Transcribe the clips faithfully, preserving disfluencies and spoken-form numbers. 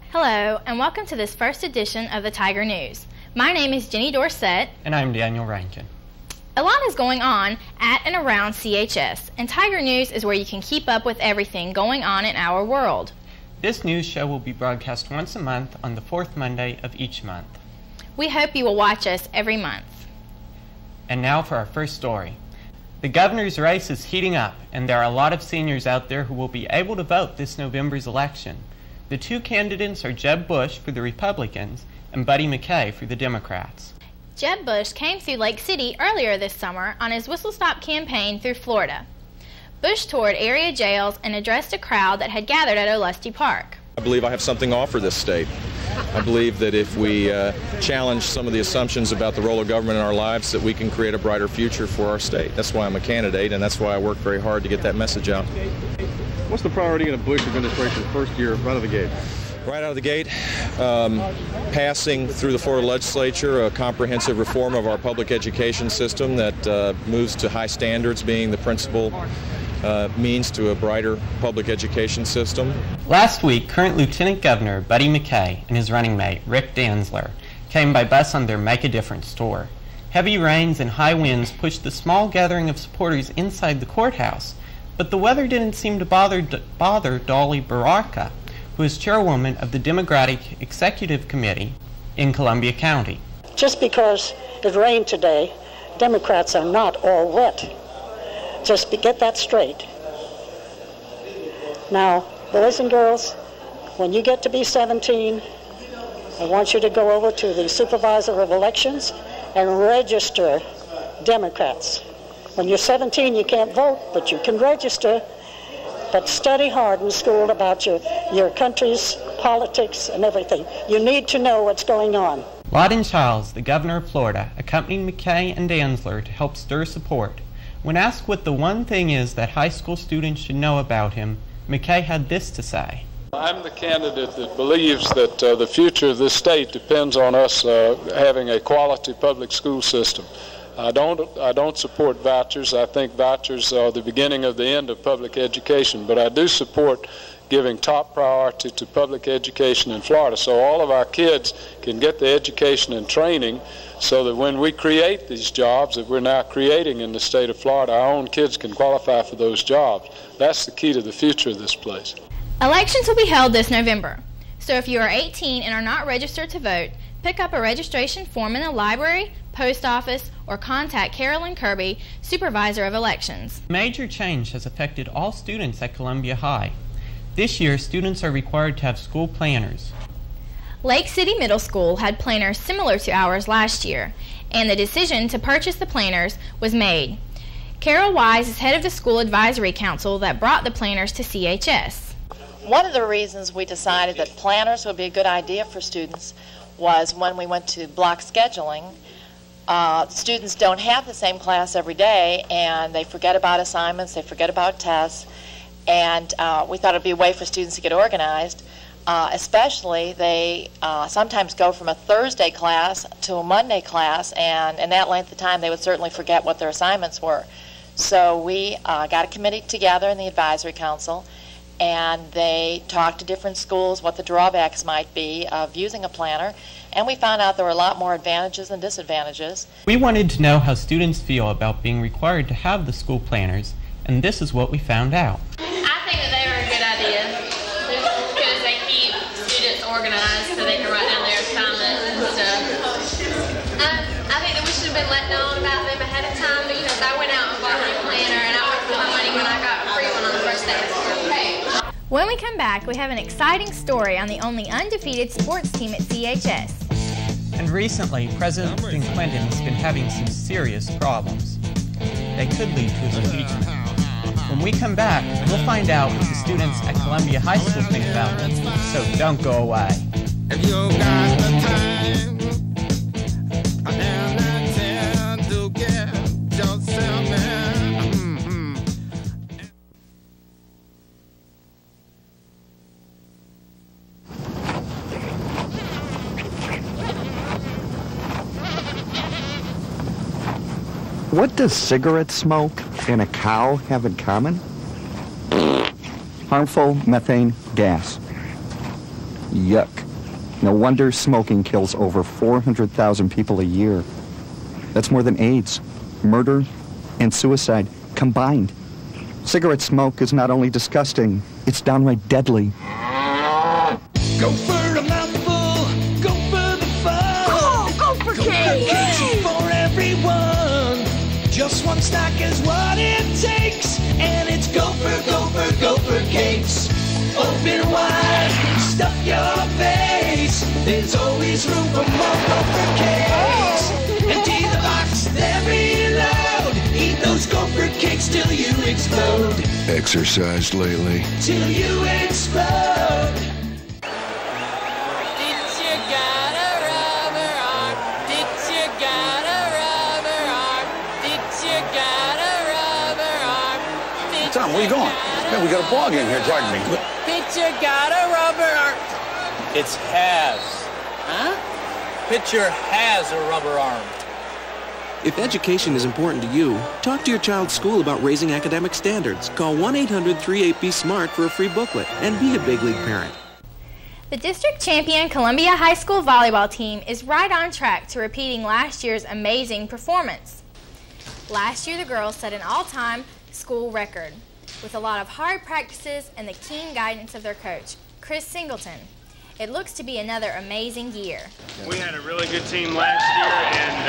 Hello, and welcome to this first edition of the Tiger News. My name is Jenny Dorsett. And I'm Daniel Rankin. A lot is going on at and around C H S, and Tiger News is where you can keep up with everything going on in our world. This news show will be broadcast once a month on the fourth Monday of each month. We hope you will watch us every month. And now for our first story. The governor's race is heating up, and there are a lot of seniors out there who will be able to vote this November's election. The two candidates are Jeb Bush for the Republicans and Buddy McKay for the Democrats. Jeb Bush came through Lake City earlier this summer on his Whistle Stop campaign through Florida. Bush toured area jails and addressed a crowd that had gathered at Olustee Park. I believe I have something to offer this state. I believe that if we uh, challenge some of the assumptions about the role of government in our lives, that we can create a brighter future for our state. That's why I'm a candidate, and that's why I work very hard to get that message out. What's the priority in the Bush administration first year, right out of the gate? Right out of the gate, um, passing through the Florida legislature a comprehensive reform of our public education system that uh, moves to high standards being the principal uh, means to a brighter public education system. Last week, current Lieutenant Governor Buddy McKay and his running mate, Rick Danzler, came by bus on their Make a Difference tour. Heavy rains and high winds pushed the small gathering of supporters inside the courthouse, but the weather didn't seem to bother, bother Dolly Baraka, who is chairwoman of the Democratic Executive Committee in Columbia County. Just because it rained today, Democrats are not all wet. Just be, get that straight. Now, boys and girls, when you get to be seventeen, I want you to go over to the Supervisor of Elections and register Democrats. When you're seventeen, you can't vote, but you can register. But study hard in school about your, your country's politics and everything. You need to know what's going on. Lawton Chiles, the governor of Florida, accompanied McKay and Danzler to help stir support. When asked what the one thing is that high school students should know about him, McKay had this to say. I'm the candidate that believes that uh, the future of this state depends on us uh, having a quality public school system. I don't, I don't support vouchers. I think vouchers are the beginning of the end of public education, but I do support giving top priority to public education in Florida so all of our kids can get the education and training so that when we create these jobs that we're now creating in the state of Florida, our own kids can qualify for those jobs. That's the key to the future of this place. Elections will be held this November, so if you are eighteen and are not registered to vote, pick up a registration form in the library, post office, or contact Carolyn Kirby, Supervisor of Elections. Major change has affected all students at Columbia High. This year, students are required to have school planners. Lake City Middle School had planners similar to ours last year, and the decision to purchase the planners was made. Carol Wise is head of the school advisory council that brought the planners to C H S. One of the reasons we decided that planners would be a good idea for students was when we went to block scheduling. Uh, students don't have the same class every day, and they forget about assignments, they forget about tests, and uh, we thought it would be a way for students to get organized. Uh, especially, they uh, sometimes go from a Thursday class to a Monday class, and in that length of time, they would certainly forget what their assignments were. So we uh, got a committee together in the advisory council, and they talked to different schools what the drawbacks might be of using a planner, and we found out there were a lot more advantages than disadvantages. We wanted to know how students feel about being required to have the school planners, and this is what we found out. I think that they were a good idea because they keep students organized so they can write down their assignments and stuff. Um, I think that we should have been let know about them ahead of time because I went out and bought my planner and I wasted my money when I got a free one on the first day of school. When we come back, we have an exciting story on the only undefeated sports team at C H S. And recently, President Clinton has been having some serious problems. They could lead to his impeachment. When we come back, we'll find out what the students at Columbia High School think about it, so don't go away. If you got the time, and I tend to get yourself in. What does cigarette smoke and a cow have in common? Harmful methane gas. Yuck. No wonder smoking kills over four hundred thousand people a year. That's more than AIDS, murder, and suicide combined. Cigarette smoke is not only disgusting, it's downright deadly. Go for a mouthful, go for the fun. Oh, go for cake! Cakes is for everyone. Just one stack is what it takes, and it's go for, go for, go for cakes. Open wide, stuff your face. There's always room for more gopher cakes. Empty the box, then reload. Eat those gopher cakes till you explode. Exercised lately? Till you explode. Did you got a rubber arm? Did you got a rubber arm? Did you got a rubber arm? Did Tom, where you going? Man, we got a ball game here, talking to me. Did you got a rubber arm? It's has. Huh? Pitcher has a rubber arm. If education is important to you, talk to your child's school about raising academic standards. Call one eight hundred three eight B SMART for a free booklet and be a big league parent. The district champion Columbia High School volleyball team is right on track to repeating last year's amazing performance. Last year, the girls set an all-time school record with a lot of hard practices and the keen guidance of their coach, Chris Singleton. It looks to be another amazing year. We had a really good team last year, and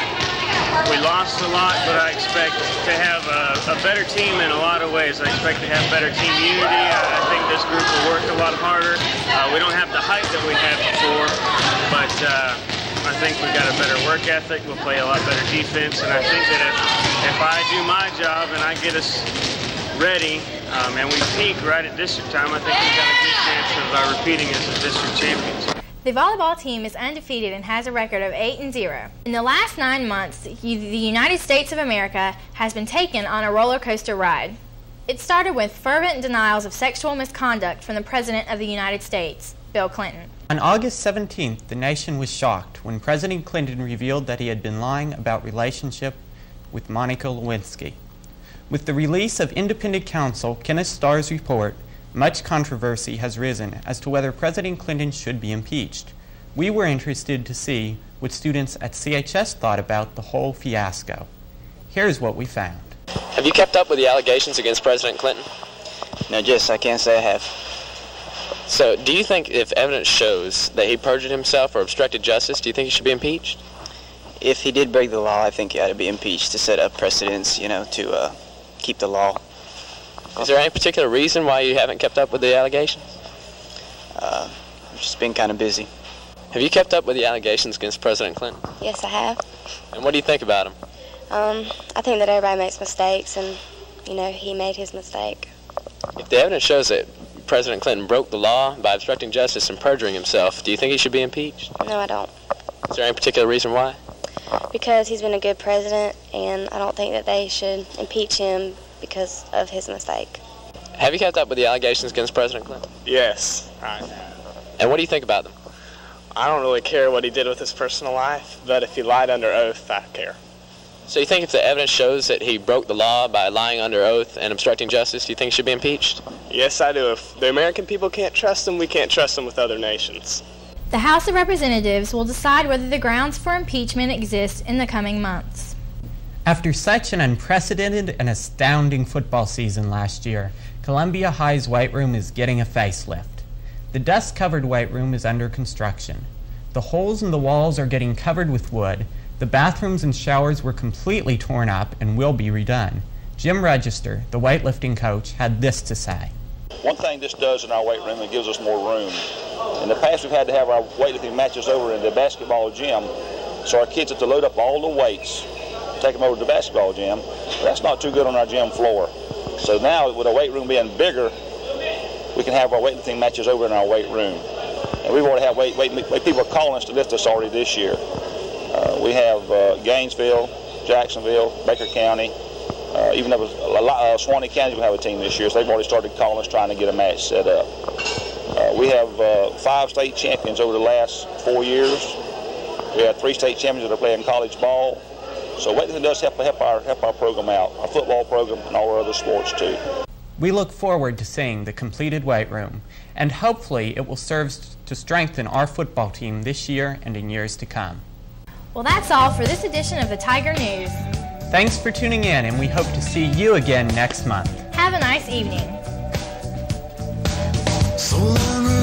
uh, we lost a lot, but I expect to have a, a better team in a lot of ways. I expect to have better team unity. I, I think this group will work a lot harder. Uh, we don't have the height that we had before, but uh, I think we've got a better work ethic. We'll play a lot better defense, and I think that if, if I do my job and I get us ready, um, and we peak right at district time, I think we've got a good chance of uh, repeating as the district champions. The volleyball team is undefeated and has a record of eight and zero. In the last nine months, the United States of America has been taken on a roller coaster ride. It started with fervent denials of sexual misconduct from the President of the United States, Bill Clinton. On August seventeenth, the nation was shocked when President Clinton revealed that he had been lying about relationship with Monica Lewinsky. With the release of independent counsel Kenneth Starr's report, much controversy has risen as to whether President Clinton should be impeached. We were interested to see what students at C H S thought about the whole fiasco. Here's what we found. Have you kept up with the allegations against President Clinton? No, just I can't say I have. So, do you think if evidence shows that he perjured himself or obstructed justice, do you think he should be impeached? If he did break the law, I think he ought to be impeached to set up precedents, you know, to uh, keep the law. Is there any particular reason why you haven't kept up with the allegations? Uh, I've just been kind of busy. Have you kept up with the allegations against President Clinton? Yes, I have. And what do you think about him? Um, I think that everybody makes mistakes, and, you know, he made his mistake. If the evidence shows that President Clinton broke the law by obstructing justice and perjuring himself, do you think he should be impeached? No, I don't. Is there any particular reason why? Because he's been a good president, and I don't think that they should impeach him because of his mistake. Have you kept up with the allegations against President Clinton? Yes, I have. And what do you think about them? I don't really care what he did with his personal life, but if he lied under oath, I care. So you think if the evidence shows that he broke the law by lying under oath and obstructing justice, do you think he should be impeached? Yes, I do. If the American people can't trust him, we can't trust him with other nations. The House of Representatives will decide whether the grounds for impeachment exist in the coming months. After such an unprecedented and astounding football season last year, Columbia High's Weight Room is getting a facelift. The dust-covered weight room is under construction. The holes in the walls are getting covered with wood. The bathrooms and showers were completely torn up and will be redone. Jim Register, the weightlifting coach, had this to say. One thing this does in our weight room, it gives us more room. In the past, we've had to have our weightlifting matches over in the basketball gym, so our kids have to load up all the weights, take them over to the basketball gym. That's not too good on our gym floor. So now, with our weight room being bigger, we can have our weightlifting matches over in our weight room. And we've already had weight, weight, weight people are calling us to lift us already this year. Uh, we have uh, Gainesville, Jacksonville, Baker County, uh, even though a lot, uh, Swanee County will have a team this year, so they've already started calling us trying to get a match set up. Uh, we have uh, five state champions over the last four years. We have three state champions that are playing college ball. So weightlifting does help, help, our, help our program out, our football program and all our other sports too. We look forward to seeing the completed weight room, and hopefully it will serve to strengthen our football team this year and in years to come. Well, that's all for this edition of the Tiger News. Thanks for tuning in, and we hope to see you again next month. Have a nice evening. So long